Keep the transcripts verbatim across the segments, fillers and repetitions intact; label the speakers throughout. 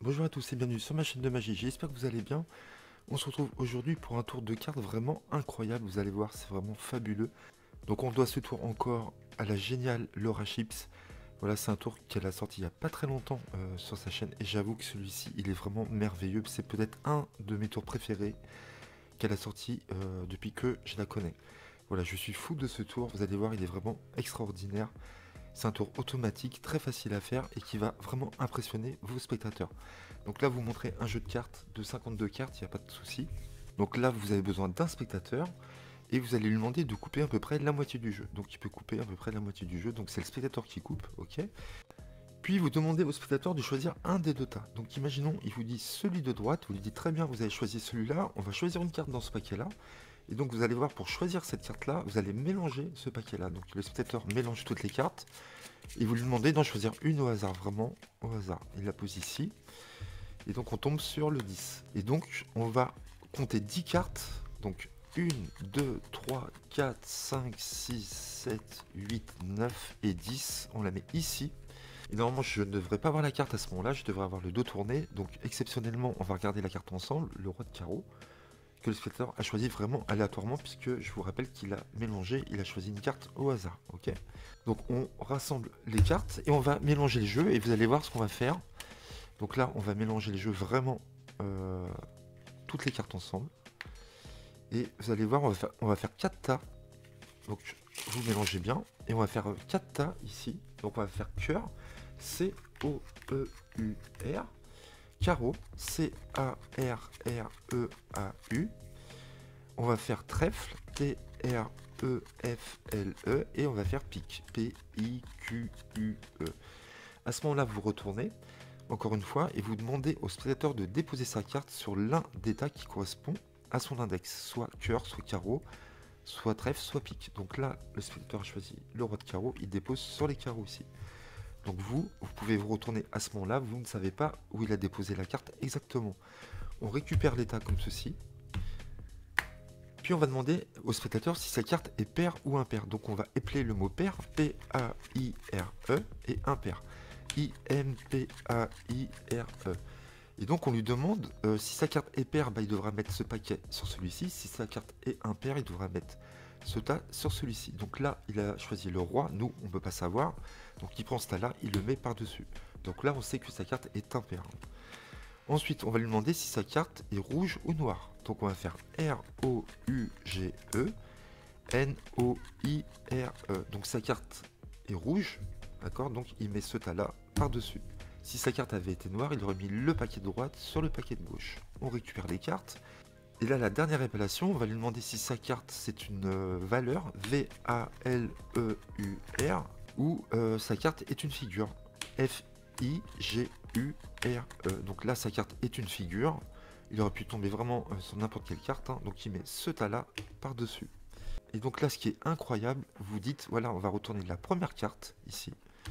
Speaker 1: Bonjour à tous et bienvenue sur ma chaîne de magie, j'espère que vous allez bien. On se retrouve aujourd'hui pour un tour de cartes vraiment incroyable, vous allez voir, c'est vraiment fabuleux. Donc on doit ce tour encore à la géniale Laura Chips. Voilà, c'est un tour qu'elle a sorti il n'y a pas très longtemps euh, sur sa chaîne et j'avoue que celui-ci, il est vraiment merveilleux. C'est peut-être un de mes tours préférés qu'elle a sorti euh, depuis que je la connais. Voilà, je suis fou de ce tour, vous allez voir, il est vraiment extraordinaire. C'est un tour automatique, très facile à faire et qui va vraiment impressionner vos spectateurs. Donc là, vous montrez un jeu de cartes de cinquante-deux cartes, il n'y a pas de souci. Donc là, vous avez besoin d'un spectateur et vous allez lui demander de couper à peu près la moitié du jeu. Donc il peut couper à peu près la moitié du jeu, donc c'est le spectateur qui coupe, ok. Puis vous demandez au spectateur de choisir un des deux tas. Donc imaginons, il vous dit celui de droite, vous lui dites très bien, vous avez choisi celui-là, on va choisir une carte dans ce paquet-là. Et donc vous allez voir, pour choisir cette carte-là, vous allez mélanger ce paquet-là. Donc le spectateur mélange toutes les cartes. Et vous lui demandez d'en choisir une au hasard, vraiment au hasard. Il la pose ici. Et donc on tombe sur le dix. Et donc on va compter dix cartes. Donc un, deux, trois, quatre, cinq, six, sept, huit, neuf et dix. On la met ici. Et normalement je ne devrais pas avoir la carte à ce moment-là, je devrais avoir le dos tourné. Donc exceptionnellement on va regarder la carte ensemble, le roi de carreau, que le spectateur a choisi vraiment aléatoirement, puisque je vous rappelle qu'il a mélangé, il a choisi une carte au hasard, ok. Donc on rassemble les cartes et on va mélanger les jeux et vous allez voir ce qu'on va faire. Donc là on va mélanger les jeux vraiment euh, toutes les cartes ensemble. Et vous allez voir, on va faire, on va faire quatre tas. Donc vous mélangez bien et on va faire quatre tas ici. Donc on va faire cœur, C O E U R. Carreau, C A R R E A U. On va faire trèfle, T R E F L E. Et on va faire pique, P I Q U E. À ce moment-là, vous retournez, encore une fois, et vous demandez au spectateur de déposer sa carte sur l'un des tas qui correspond à son index, soit cœur, soit carreau, soit trèfle, soit pique. Donc là, le spectateur a choisi le roi de carreau, il dépose sur les carreaux ici. Donc vous, vous pouvez vous retourner à ce moment-là, vous ne savez pas où il a déposé la carte exactement. On récupère l'état comme ceci. Puis on va demander au spectateur si sa carte est paire ou impair. Donc on va épeler le mot pair, P A I R E, et impair, I M P A I R E. Et donc on lui demande euh, si sa carte est paire, bah, il devra mettre ce paquet sur celui-ci. Si sa carte est impair, il devra mettre ce tas sur celui-ci. Donc là, il a choisi le roi. Nous, on ne peut pas savoir. Donc il prend ce tas-là, il le met par-dessus. Donc là, on sait que sa carte est impaire. Ensuite, on va lui demander si sa carte est rouge ou noire. Donc on va faire R O U G E N O I R E. Donc sa carte est rouge, d'accord. Donc il met ce tas-là par-dessus. Si sa carte avait été noire, il aurait mis le paquet de droite sur le paquet de gauche. On récupère les cartes. Et là, la dernière appellation, on va lui demander si sa carte, c'est une euh, valeur, V A L E U R, ou euh, sa carte est une figure, F I G U R E. Donc là, sa carte est une figure. Il aurait pu tomber vraiment euh, sur n'importe quelle carte. Hein. Donc il met ce tas-là par-dessus. Et donc là, ce qui est incroyable, vous dites, voilà, on va retourner la première carte, ici.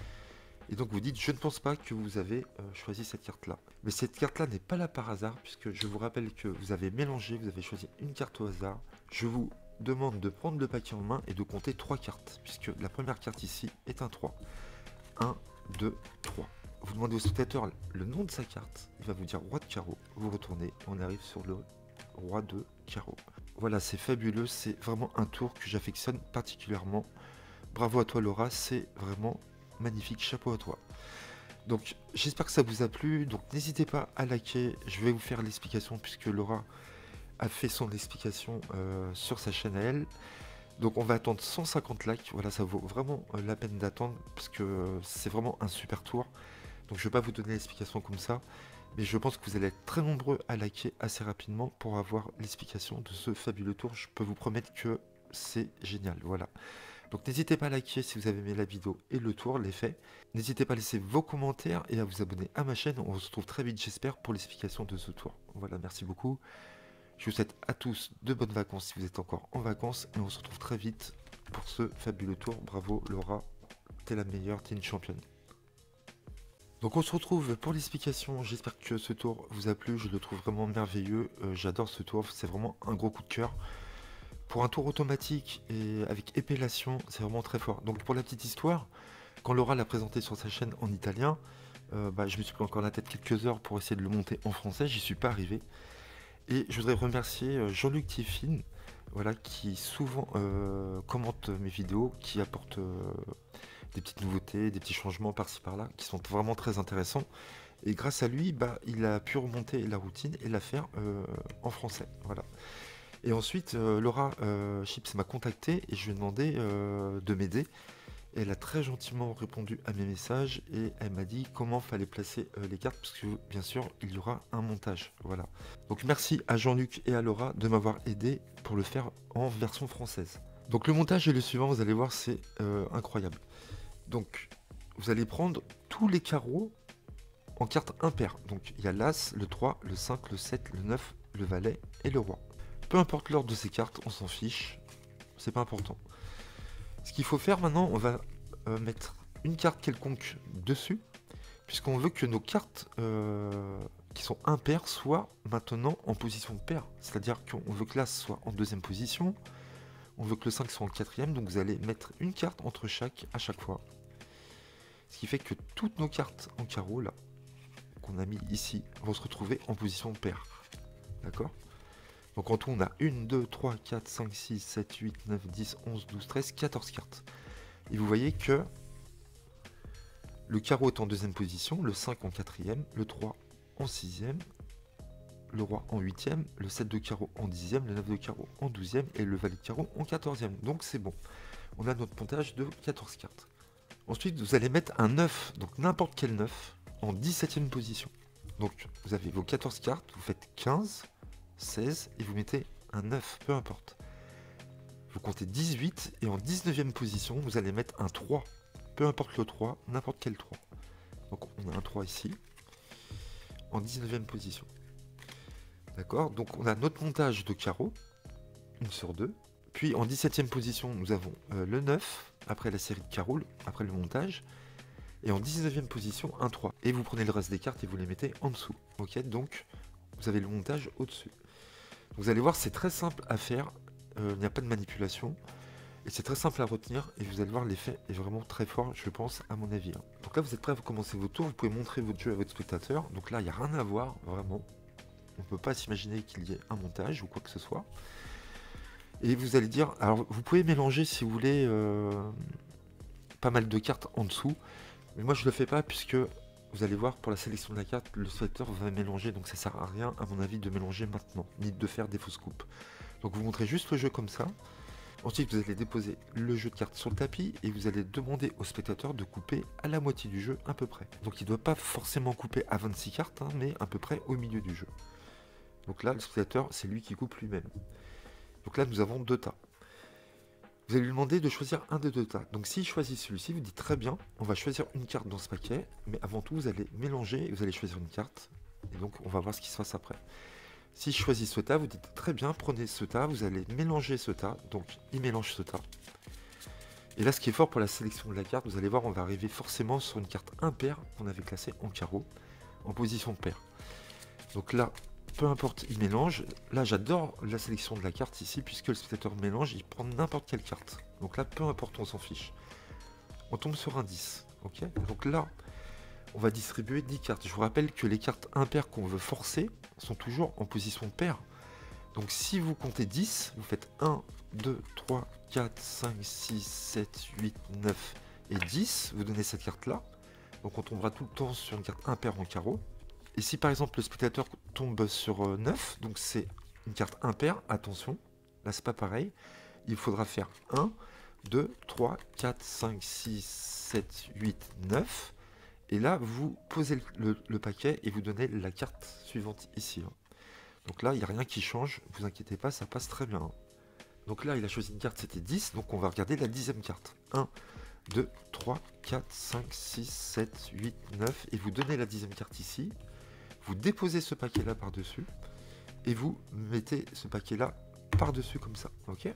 Speaker 1: Et donc vous dites, je ne pense pas que vous avez euh, choisi cette carte-là. Mais cette carte-là n'est pas là par hasard, puisque je vous rappelle que vous avez mélangé, vous avez choisi une carte au hasard. Je vous demande de prendre le paquet en main et de compter trois cartes, puisque la première carte ici est un trois. un, deux, trois. Vous demandez au spectateur le nom de sa carte, il va vous dire roi de carreau. Vous retournez, on arrive sur le roi de carreau. Voilà, c'est fabuleux, c'est vraiment un tour que j'affectionne particulièrement. Bravo à toi Laura, c'est vraiment magnifique, chapeau à toi. Donc j'espère que ça vous a plu, donc n'hésitez pas à liker, je vais vous faire l'explication puisque Laura a fait son explication euh, sur sa chaîne à elle. Donc on va attendre cent cinquante likes, voilà, ça vaut vraiment euh, la peine d'attendre parce que euh, c'est vraiment un super tour. Donc je ne vais pas vous donner l'explication comme ça, mais je pense que vous allez être très nombreux à liker assez rapidement pour avoir l'explication de ce fabuleux tour. Je peux vous promettre que c'est génial, voilà. Donc n'hésitez pas à liker si vous avez aimé la vidéo et le tour, l'effet. N'hésitez pas à laisser vos commentaires et à vous abonner à ma chaîne. On se retrouve très vite, j'espère, pour l'explication de ce tour. Voilà, merci beaucoup. Je vous souhaite à tous de bonnes vacances si vous êtes encore en vacances. Et on se retrouve très vite pour ce fabuleux tour. Bravo Laura, t'es la meilleure, t'es une championne. Donc on se retrouve pour l'explication. J'espère que ce tour vous a plu. Je le trouve vraiment merveilleux. Euh, J'adore ce tour, c'est vraiment un gros coup de cœur. Pour un tour automatique et avec épellation, c'est vraiment très fort. Donc pour la petite histoire, quand Laura l'a présenté sur sa chaîne en italien, euh, bah, je me suis pris encore la tête quelques heures pour essayer de le monter en français, j'y suis pas arrivé. Et je voudrais remercier euh, Jean-Luc Tiffin, voilà, qui souvent euh, commente mes vidéos, qui apporte euh, des petites nouveautés, des petits changements par-ci par-là, qui sont vraiment très intéressants. Et grâce à lui, bah, il a pu remonter la routine et la faire euh, en français. Voilà. Et ensuite, euh, Laura euh, Chips m'a contacté et je lui ai demandé euh, de m'aider. Elle a très gentiment répondu à mes messages et elle m'a dit comment fallait placer euh, les cartes, parce que bien sûr, il y aura un montage. Voilà. Donc merci à Jean-Luc et à Laura de m'avoir aidé pour le faire en version française. Donc le montage est le suivant, vous allez voir, c'est euh, incroyable. Donc vous allez prendre tous les carreaux en cartes impaires. Donc il y a l'As, le trois, le cinq, le sept, le neuf, le Valet et le Roi. Peu importe l'ordre de ces cartes, on s'en fiche, c'est pas important. Ce qu'il faut faire maintenant, on va euh, mettre une carte quelconque dessus, puisqu'on veut que nos cartes euh, qui sont impaires soient maintenant en position paire. C'est-à-dire qu'on veut que l'As soit en deuxième position, on veut que le cinq soit en quatrième, donc vous allez mettre une carte entre chaque à chaque fois. Ce qui fait que toutes nos cartes en carreau, là, qu'on a mis ici, vont se retrouver en position paire. D'accord ? Donc en tout, on a un, deux, trois, quatre, cinq, six, sept, huit, neuf, dix, onze, douze, treize, quatorze cartes. Et vous voyez que le carreau est en deuxième position, le cinq en quatrième, le trois en sixième, le roi en huitième, le sept de carreau en dixième, le neuf de carreau en douzième et le valet de carreau en quatorzième. Donc c'est bon. On a notre montage de quatorze cartes. Ensuite, vous allez mettre un neuf, donc n'importe quel neuf, en dix-septième position. Donc vous avez vos quatorze cartes, vous faites quinze, seize et vous mettez un neuf, peu importe. Vous comptez dix-huit et en dix-neuvième position, vous allez mettre un trois. Peu importe le trois, n'importe quel trois. Donc on a un trois ici, en dix-neuvième position. D'accord? Donc on a notre montage de carreaux, une sur deux. Puis en dix-septième position, nous avons euh, le neuf, après la série de carreaux, après le montage. Et en dix-neuvième position, un trois. Et vous prenez le reste des cartes et vous les mettez en dessous. Ok? Donc vous avez le montage au-dessus. Vous allez voir, c'est très simple à faire, euh, il n'y a pas de manipulation, et c'est très simple à retenir, et vous allez voir, l'effet est vraiment très fort, je pense, à mon avis. Donc là, vous êtes prêts à commencer votre tour, vous pouvez montrer votre jeu à votre spectateur, donc là, il n'y a rien à voir, vraiment. On ne peut pas s'imaginer qu'il y ait un montage ou quoi que ce soit. Et vous allez dire, alors vous pouvez mélanger, si vous voulez, euh, pas mal de cartes en dessous, mais moi je ne le fais pas, puisque... Vous allez voir, pour la sélection de la carte, le spectateur va mélanger, donc ça sert à rien, à mon avis, de mélanger maintenant, ni de faire des fausses coupes. Donc vous montrez juste le jeu comme ça. Ensuite, vous allez déposer le jeu de cartes sur le tapis, et vous allez demander au spectateur de couper à la moitié du jeu, à peu près. Donc il ne doit pas forcément couper à vingt-six cartes, hein, mais à peu près au milieu du jeu. Donc là, le spectateur, c'est lui qui coupe lui-même. Donc là, nous avons deux tas. Vous allez lui demander de choisir un des deux tas. Donc s'il choisit celui-ci, vous dites très bien, on va choisir une carte dans ce paquet, mais avant tout, vous allez mélanger et vous allez choisir une carte. Et donc, on va voir ce qui se passe après. Si je choisis ce tas, vous dites très bien, prenez ce tas, vous allez mélanger ce tas. Donc, il mélange ce tas. Et là, ce qui est fort pour la sélection de la carte, vous allez voir, on va arriver forcément sur une carte impaire qu'on avait classée en carreau, en position paire. Donc là, peu importe, il mélange. Là, j'adore la sélection de la carte ici, puisque le spectateur mélange, il prend n'importe quelle carte. Donc là, peu importe, on s'en fiche. On tombe sur un dix. Ok. Donc là, on va distribuer dix cartes. Je vous rappelle que les cartes impaires qu'on veut forcer sont toujours en position paire. Donc si vous comptez dix, vous faites un, deux, trois, quatre, cinq, six, sept, huit, neuf et dix. Vous donnez cette carte-là. Donc on tombera tout le temps sur une carte impaire en carreau. Et si par exemple le spectateur tombe sur neuf, donc c'est une carte impaire, attention, là c'est pas pareil, il faudra faire un, deux, trois, quatre, cinq, six, sept, huit, neuf, et là vous posez le, le, le paquet et vous donnez la carte suivante ici. Donc là il n'y a rien qui change, vous inquiétez pas, ça passe très bien. Donc là il a choisi une carte, c'était dix, donc on va regarder la dixième carte. un, deux, trois, quatre, cinq, six, sept, huit, neuf, et vous donnez la dixième carte ici. Vous déposez ce paquet-là par-dessus et vous mettez ce paquet-là par-dessus comme ça, ok?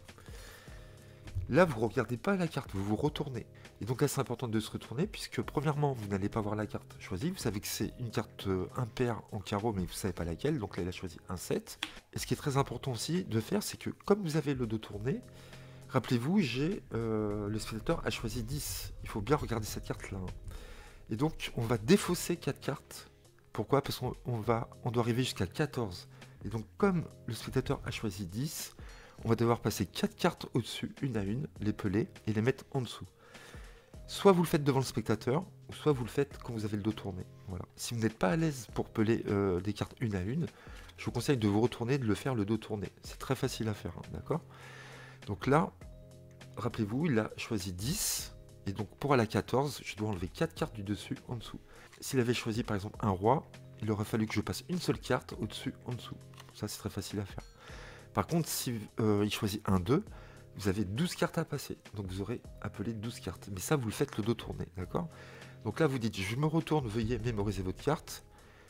Speaker 1: Là, vous ne regardez pas la carte, vous vous retournez. Et donc là, c'est important de se retourner puisque premièrement, vous n'allez pas voir la carte choisie. Vous savez que c'est une carte euh, impaire en carreau, mais vous ne savez pas laquelle. Donc là, il a choisi un sept. Et ce qui est très important aussi de faire, c'est que comme vous avez le dos tourné, rappelez-vous, j'ai euh, le spectateur a choisi dix. Il faut bien regarder cette carte-là. Hein. Et donc, on va défausser quatre cartes. Pourquoi? Parce qu'on on va, on doit arriver jusqu'à quatorze. Et donc, comme le spectateur a choisi dix, on va devoir passer quatre cartes au-dessus, une à une, les peler et les mettre en dessous. Soit vous le faites devant le spectateur, ou soit vous le faites quand vous avez le dos tourné. Voilà. Si vous n'êtes pas à l'aise pour peler euh, des cartes une à une, je vous conseille de vous retourner, de le faire le dos tourné. C'est très facile à faire, hein, d'accord? Donc là, rappelez-vous, il a choisi dix. Et donc pour aller à quatorze, je dois enlever quatre cartes du dessus en dessous. S'il avait choisi par exemple un roi, il aurait fallu que je passe une seule carte au-dessus en dessous. Ça c'est très facile à faire. Par contre, si euh, il choisit un deux, vous avez douze cartes à passer. Donc vous aurez appelé douze cartes. Mais ça, vous le faites le dos tourné, d'accord? Donc là, vous dites, je me retourne, veuillez mémoriser votre carte.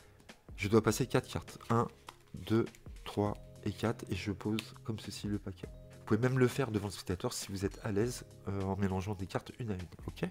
Speaker 1: Je dois passer quatre cartes. un, deux, trois et quatre. Et je pose comme ceci le paquet. Vous pouvez même le faire devant le spectateur si vous êtes à l'aise euh, en mélangeant des cartes une à une. Ok?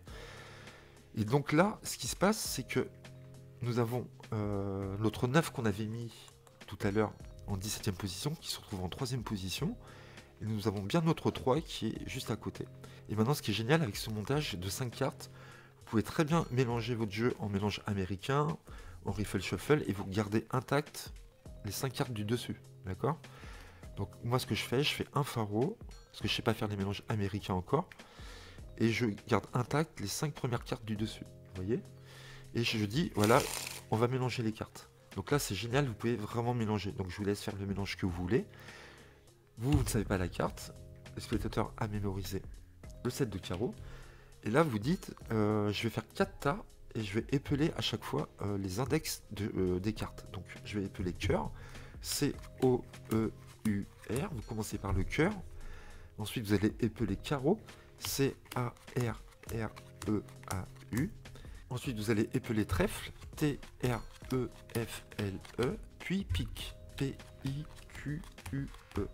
Speaker 1: Et donc là, ce qui se passe, c'est que nous avons euh, notre neuf qu'on avait mis tout à l'heure en dix-septième position, qui se retrouve en troisième position. Et nous avons bien notre trois qui est juste à côté. Et maintenant, ce qui est génial avec ce montage de cinq cartes, vous pouvez très bien mélanger votre jeu en mélange américain, en riffle shuffle, et vous gardez intact les cinq cartes du dessus. D'accord? Donc moi, ce que je fais, je fais un pharaon, parce que je ne sais pas faire les mélanges américains encore, et je garde intact les cinq premières cartes du dessus. Vous voyez? Et je dis, voilà, on va mélanger les cartes. Donc là, c'est génial, vous pouvez vraiment mélanger. Donc je vous laisse faire le mélange que vous voulez. Vous, vous ne savez pas la carte. Le spectateur a mémorisé le set de carreaux. Et là, vous dites, euh, je vais faire quatre tas et je vais épeler à chaque fois euh, les index de, euh, des cartes. Donc, je vais épeler cœur. C O E U R. Vous commencez par le cœur. Ensuite, vous allez épeler carreau. C A R R E A U. Ensuite, vous allez épeler trèfle. T R E F L E. Puis pique. P I Q U E.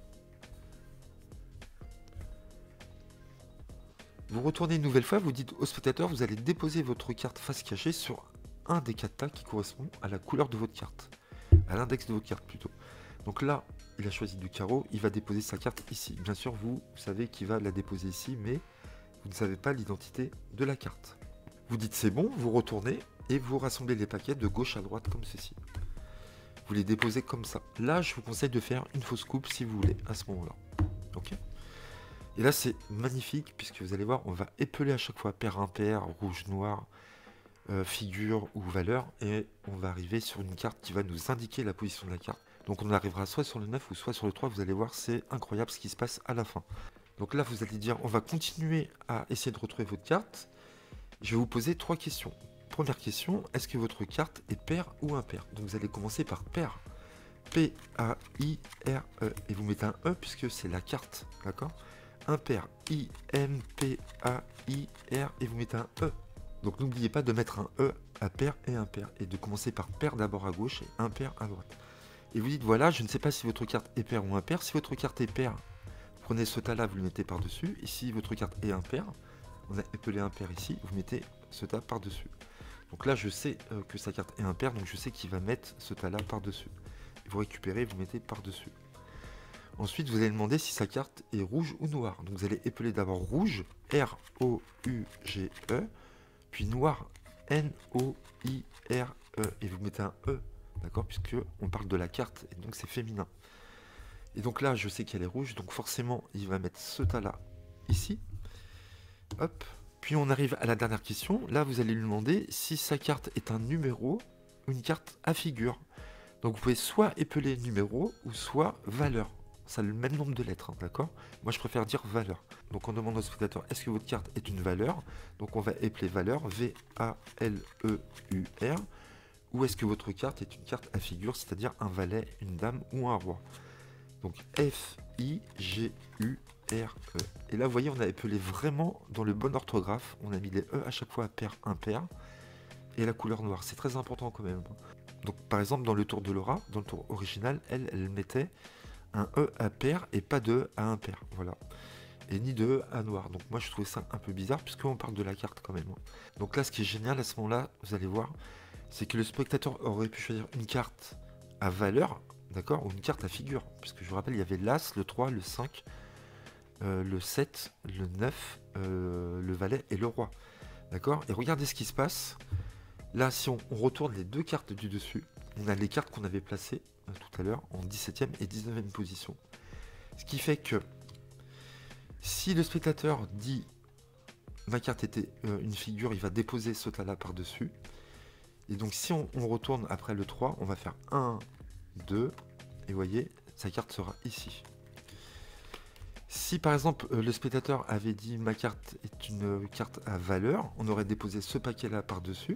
Speaker 1: Vous retournez une nouvelle fois, vous dites au spectateur, vous allez déposer votre carte face cachée sur un des quatre tas qui correspond à la couleur de votre carte. À l'index de votre carte plutôt. Donc là, il a choisi du carreau, il va déposer sa carte ici. Bien sûr, vous, vous savez qu'il va la déposer ici, mais vous ne savez pas l'identité de la carte. Vous dites c'est bon, vous retournez et vous rassemblez les paquets de gauche à droite comme ceci. Vous les déposez comme ça. Là, je vous conseille de faire une fausse coupe si vous voulez, à ce moment-là. Ok ? Et là, c'est magnifique, puisque vous allez voir, on va épeler à chaque fois paire impair, rouge, noir, euh, figure ou valeur, et on va arriver sur une carte qui va nous indiquer la position de la carte. Donc on arrivera soit sur le neuf ou soit sur le trois, vous allez voir, c'est incroyable ce qui se passe à la fin. Donc là, vous allez dire, on va continuer à essayer de retrouver votre carte. Je vais vous poser trois questions. Première question, est-ce que votre carte est paire ou impair? Donc vous allez commencer par paire. P A I R E. Et vous mettez un E puisque c'est la carte, d'accord? Impair, I M P A I R, et vous mettez un E. Donc n'oubliez pas de mettre un E à pair et impair, et de commencer par pair d'abord à gauche et impair à droite. Et vous dites, voilà, je ne sais pas si votre carte est pair ou impair. Si votre carte est pair, vous prenez ce tas-là, vous le mettez par-dessus. Et si votre carte est impair, on a épelé impair ici, vous mettez ce tas par-dessus. Donc là, je sais euh, que sa carte est impair, donc je sais qu'il va mettre ce tas-là par-dessus. Vous récupérez, vous mettez par-dessus. Ensuite, vous allez demander si sa carte est rouge ou noire. Donc vous allez épeler d'abord rouge, R O U G E, puis noir, N O I R E, et vous mettez un E, d'accord, puisque on parle de la carte, et donc c'est féminin. Et donc là, je sais qu'elle est rouge, donc forcément, il va mettre ce tas-là ici. Hop. Puis on arrive à la dernière question. Là, vous allez lui demander si sa carte est un numéro ou une carte à figure. Donc vous pouvez soit épeler numéro ou soit valeur. Ça a le même nombre de lettres, hein, d'accord? Moi, je préfère dire valeur. Donc, on demande au spectateur, est-ce que votre carte est une valeur? Donc, on va épeler valeur, V A L E U R. Ou est-ce que votre carte est une carte à figure, c'est-à-dire un valet, une dame ou un roi? Donc, F I G U R E. Et là, vous voyez, on a épelé vraiment dans le bon orthographe. On a mis les E à chaque fois à pair, impair. Et la couleur noire. C'est très important quand même. Donc, par exemple, dans le tour de Laura, dans le tour original, elle, elle mettait un E à pair et pas de E à impair, voilà. Et ni de E à noir. Donc moi je trouvais ça un peu bizarre puisqu'on parle de la carte quand même. Donc là ce qui est génial à ce moment-là, vous allez voir, c'est que le spectateur aurait pu choisir une carte à valeur, d'accord, ou une carte à figure. Puisque je vous rappelle, il y avait l'As, le trois, le cinq, euh, le sept, le neuf, euh, le valet et le roi. D'accord? Et regardez ce qui se passe. Là, si on, on retourne les deux cartes du dessus, on a les cartes qu'on avait placées euh, tout à l'heure en dix-septième et dix-neuvième position. Ce qui fait que si le spectateur dit ma carte était euh, une figure, il va déposer ce tas-là par-dessus. Et donc si on, on retourne après le trois, on va faire un, deux, et vous voyez, sa carte sera ici. Si par exemple euh, le spectateur avait dit ma carte est une carte à valeur, on aurait déposé ce paquet-là par-dessus.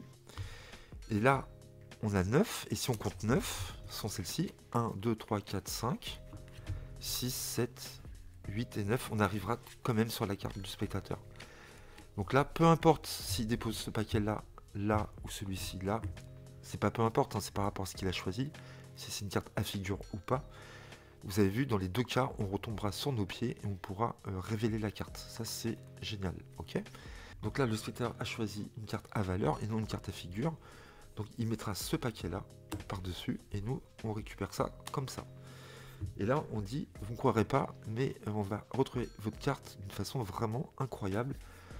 Speaker 1: Et là, on a neuf, et si on compte neuf, sont celles-ci, un, deux, trois, quatre, cinq, six, sept, huit et neuf, on arrivera quand même sur la carte du spectateur. Donc là, peu importe s'il dépose ce paquet-là, là, ou celui-ci, là, c'est pas peu importe, hein, c'est par rapport à ce qu'il a choisi, si c'est une carte à figure ou pas. Vous avez vu, dans les deux cas, on retombera sur nos pieds et on pourra euh, révéler la carte. Ça, c'est génial, ok? Donc là, le spectateur a choisi une carte à valeur et non une carte à figure. Donc il mettra ce paquet-là par-dessus et nous, on récupère ça comme ça. Et là, on dit, vous ne croirez pas, mais on va retrouver votre carte d'une façon vraiment incroyable.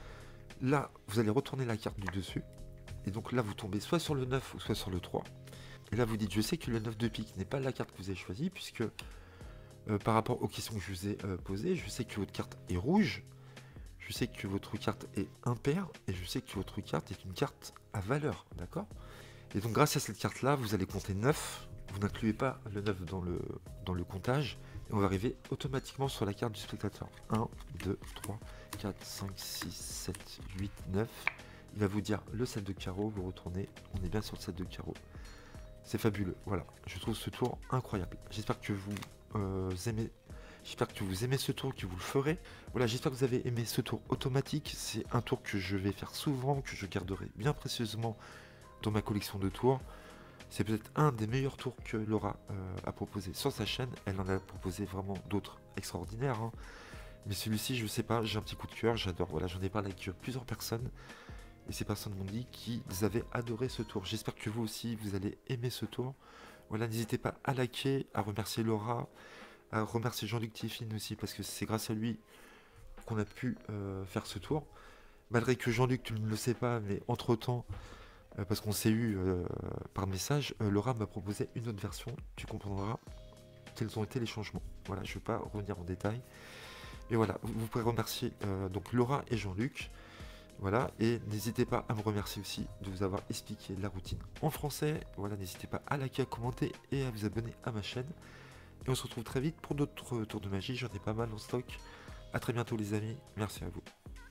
Speaker 1: Là, vous allez retourner la carte du dessus. Et donc là, vous tombez soit sur le neuf ou soit sur le trois. Et là, vous dites, je sais que le neuf de pique n'est pas la carte que vous avez choisie, puisque euh, par rapport aux questions que je vous ai euh, posées, je sais que votre carte est rouge, je sais que votre carte est impair, et je sais que votre carte est une carte à valeur, d'accord? Et donc grâce à cette carte-là, vous allez compter neuf, vous n'incluez pas le neuf dans le, dans le comptage, et on va arriver automatiquement sur la carte du spectateur. un, deux, trois, quatre, cinq, six, sept, huit, neuf. Il va vous dire le sept de carreau, vous retournez, on est bien sur le sept de carreau. C'est fabuleux, voilà, je trouve ce tour incroyable. J'espère que vous euh, aimez... J'espère que vous aimez ce tour, que vous le ferez. Voilà, j'espère que vous avez aimé ce tour automatique. C'est un tour que je vais faire souvent, que je garderai bien précieusement dans ma collection de tours. C'est peut-être un des meilleurs tours que Laura euh, a proposé sur sa chaîne. Elle en a proposé vraiment d'autres extraordinaires, hein. Mais celui-ci, je sais pas, j'ai un petit coup de cœur, j'adore. Voilà, j'en ai parlé avec plusieurs personnes. Et ces personnes m'ont dit qu'ils avaient adoré ce tour. J'espère que vous aussi, vous allez aimer ce tour. Voilà, n'hésitez pas à liker, à remercier Laura, à remercier Jean-Luc Tiffin aussi, parce que c'est grâce à lui qu'on a pu euh, faire ce tour. Malgré que Jean-Luc, tu ne le sais pas, mais entre-temps, euh, parce qu'on s'est eu euh, par message, euh, Laura m'a proposé une autre version. Tu comprendras quels ont été les changements. Voilà, je ne vais pas revenir en détail. Et voilà, vous, vous pourrez remercier euh, donc Laura et Jean-Luc. Voilà, et n'hésitez pas à me remercier aussi de vous avoir expliqué la routine en français. Voilà, n'hésitez pas à liker, à commenter et à vous abonner à ma chaîne. Et on se retrouve très vite pour d'autres tours de magie, j'en ai pas mal en stock. A très bientôt les amis, merci à vous.